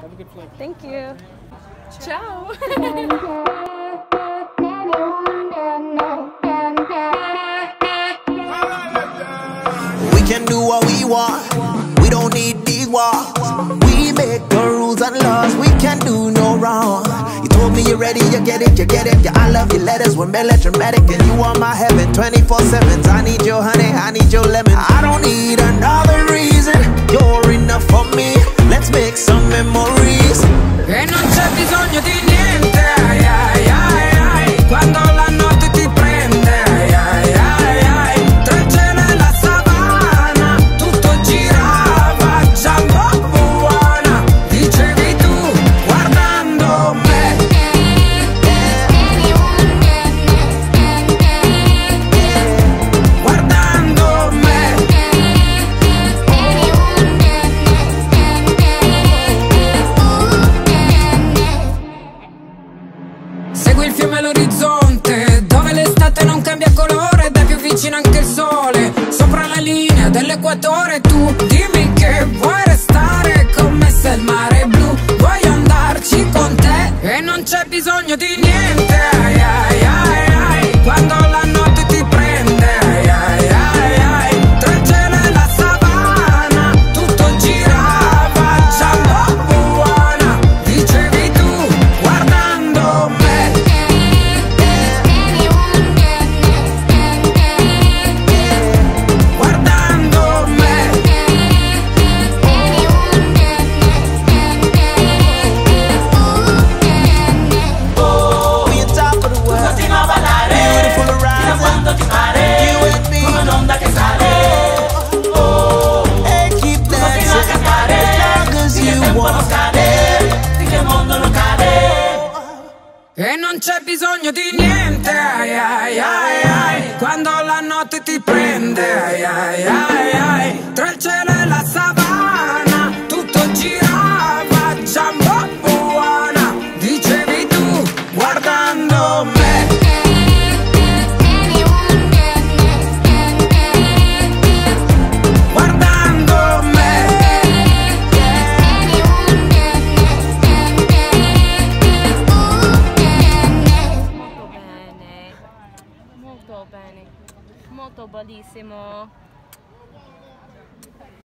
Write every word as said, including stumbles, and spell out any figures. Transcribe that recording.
Have a good flight. Thank you. Ciao. We can do what we want. We don't need these walls. We make the rules and laws. We can do no wrong. You told me you're ready, you get it, you get it. Yeah, I love your letters, we're melodramatic, and you are my heaven, twenty-four seven. I need your honey, I need your lemon. I don't need another reason. You're enough for me. Let's make some memories. E non c'è bisogno di niente, ai, ai, ai, ai. Quando la notte ti prende, ai, ai, ai, ai. Tra il cielo e la savana, tutto girava, Jumbo buona, dicevi tu, guardando me. Guardando me. Segui il fiume all'orizzonte, dove l'estate non cambia colore ed è più vicino anche il sole. Sopra la linea dell'equatore tu dimmi che vuoi restare con me se il mare è blu. Voglio andarci con te e non c'è bisogno di niente, ai, ai, ai, ai. Quando la notte ti prende, ai, ai, ai, ai. Tra il cielo e la savana, tutto girava, Jumbo buona, dicevi tu, guardando me. Guardando me. We on top of the world. Continua a ballare, Beautiful fino a horizon. quando ti pare, You and me. come un'onda che sale. Oh, And keep continua a dancing cantare, as long as finché il you tempo non want. scade, finché il mondo non cade. E non c'è bisogno di niente, ai, ai, ai, ai. Quando la notte ti prende, ai, ai, ai, ai. Tra il cielo e la savana, tutto girava, Jumbo buona, dicevi tu, guardando me. Guardando me. Molto bene. Molto bene. Molto bellissimo.